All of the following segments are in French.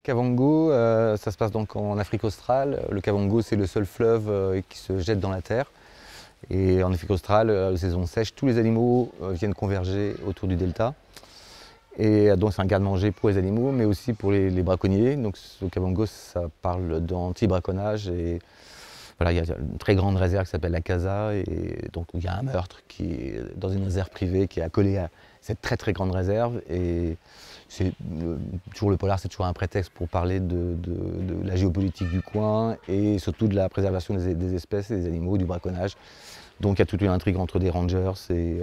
Kavango, ça se passe donc en Afrique australe. Le Kavango, c'est le seul fleuve qui se jette dans la terre. Et en Afrique australe, la saison sèche, tous les animaux viennent converger autour du delta. Et donc c'est un garde-manger pour les animaux, mais aussi pour les braconniers. Donc au Kavango, ça parle d'anti-braconnage. Et voilà, il y a une très grande réserve qui s'appelle la Casa. Et donc il y a un meurtre qui est dans une réserve privée qui est accolée à cette très très grande réserve. Et c'est toujours le polar, c'est toujours un prétexte pour parler de la géopolitique du coin et surtout de la préservation des espèces et des animaux, du braconnage. Donc il y a toute une intrigue entre des rangers et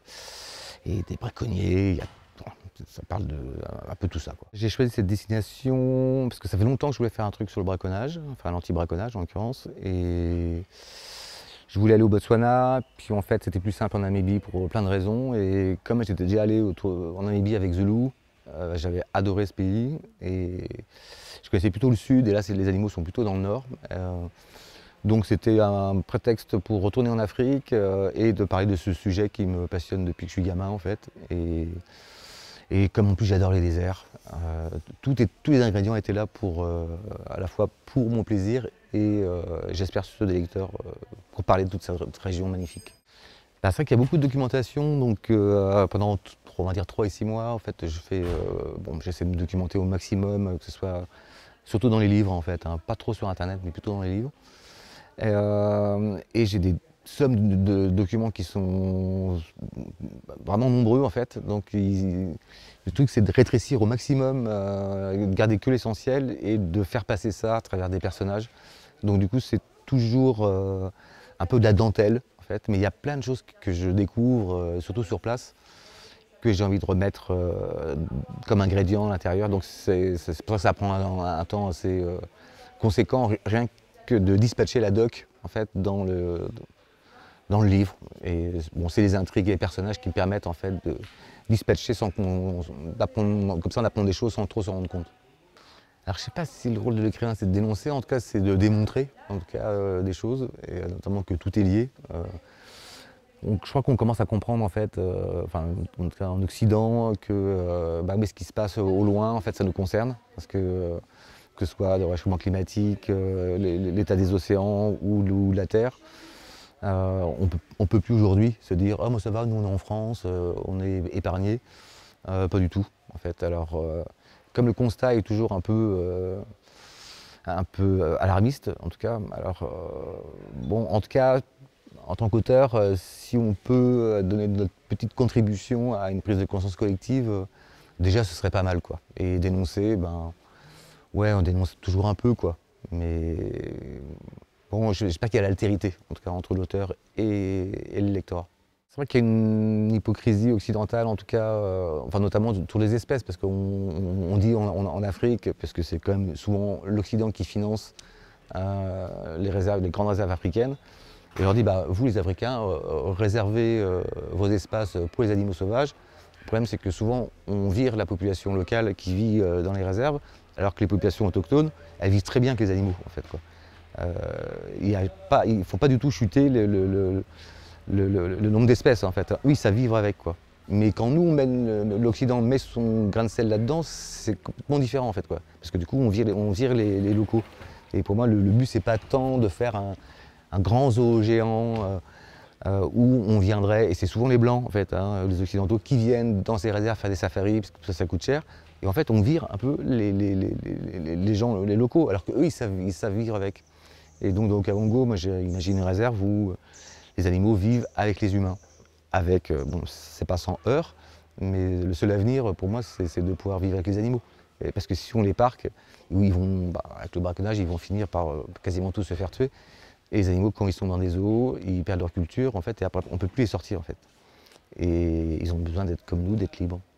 des braconniers. Ça parle un peu tout ça. J'ai choisi cette destination parce que ça fait longtemps que je voulais faire un truc sur le braconnage, enfin l'anti-braconnage en l'occurrence. Et je voulais aller au Botswana, puis en fait c'était plus simple en Namibie pour plein de raisons. Et comme j'étais déjà allé en Namibie avec The Lou, j'avais adoré ce pays. Et je connaissais plutôt le sud, et là les animaux sont plutôt dans le nord. Donc c'était un prétexte pour retourner en Afrique et de parler de ce sujet qui me passionne depuis que je suis gamin en fait. Et comme en plus j'adore les déserts, tous les ingrédients étaient là à la fois pour mon plaisir et j'espère ceux des lecteurs pour parler de toute cette région magnifique. C'est vrai qu'il y a beaucoup de documentation, donc pendant on va dire 3 et 6 mois, en fait, j'essaie de me documenter au maximum, que ce soit surtout dans les livres en fait, hein, pas trop sur internet mais plutôt dans les livres. Et j'ai des sommes de documents qui sont vraiment nombreux en fait. Donc le truc c'est de rétrécir au maximum, de garder que l'essentiel et de faire passer ça à travers des personnages. Donc du coup c'est toujours un peu de la dentelle en fait, mais il y a plein de choses que je découvre, surtout sur place, que j'ai envie de remettre comme ingrédient à l'intérieur. Donc c'est pour ça que ça prend un temps assez conséquent, rien que de dispatcher la doc en fait dans le livre. Et bon, c'est les intrigues et les personnages qui me permettent en fait de dispatcher comme ça on apprend des choses sans trop s'en rendre compte. Alors je sais pas si le rôle de l'écrivain c'est de dénoncer, en tout cas c'est de démontrer en tout cas des choses, et notamment que tout est lié. Donc, je crois qu'on commence à comprendre en fait, en tout cas en Occident, que ce qui se passe au loin en fait ça nous concerne, parce que ce soit le réchauffement climatique, l'état des océans ou la Terre. On peut plus aujourd'hui se dire « Ah moi ça va, nous on est en France, on est épargnés ». Pas du tout en fait. Alors comme le constat est toujours un peu alarmiste en tout cas, alors en tout cas en tant qu'auteur, si on peut donner notre petite contribution à une prise de conscience collective, déjà ce serait pas mal quoi. Et dénoncer, ouais, on dénonce toujours un peu quoi, mais bon, j'espère qu'il y a l'altérité, en tout cas entre l'auteur et le lectorat. C'est vrai qu'il y a une hypocrisie occidentale, en tout cas, notamment sur les espèces, parce qu'on dit en Afrique, parce que c'est quand même souvent l'Occident qui finance les grandes réserves africaines, et on leur dit, vous les Africains, réservez vos espaces pour les animaux sauvages. Le problème, c'est que souvent, on vire la population locale qui vit dans les réserves, alors que les populations autochtones, elles vivent très bien avec les animaux, en fait, quoi. Il ne faut pas du tout chuter le nombre d'espèces, en fait. Oui, ça vivre avec, quoi. Mais quand nous, l'Occident met son grain de sel là-dedans, c'est complètement différent, en fait, quoi. Parce que du coup, on vire les locaux. Et pour moi, le but, c'est pas tant de faire un grand zoo géant où on viendrait, et c'est souvent les Blancs, en fait, hein, les Occidentaux, qui viennent dans ces réserves faire des safaris, parce que ça coûte cher. Et en fait, on vire un peu les gens, les locaux, alors qu'eux, ils savent vivre avec. Et donc, au Kavango, moi, j'imagine une réserve où les animaux vivent avec les humains. Avec, c'est pas sans heurts, mais le seul avenir, pour moi, c'est de pouvoir vivre avec les animaux. Parce que si on les parque, où ils vont, avec le braconnage, ils vont finir par quasiment tous se faire tuer. Et les animaux, quand ils sont dans des zoos, ils perdent leur culture, en fait, et après, on ne peut plus les sortir, en fait. Et ils ont besoin d'être comme nous, d'être libres.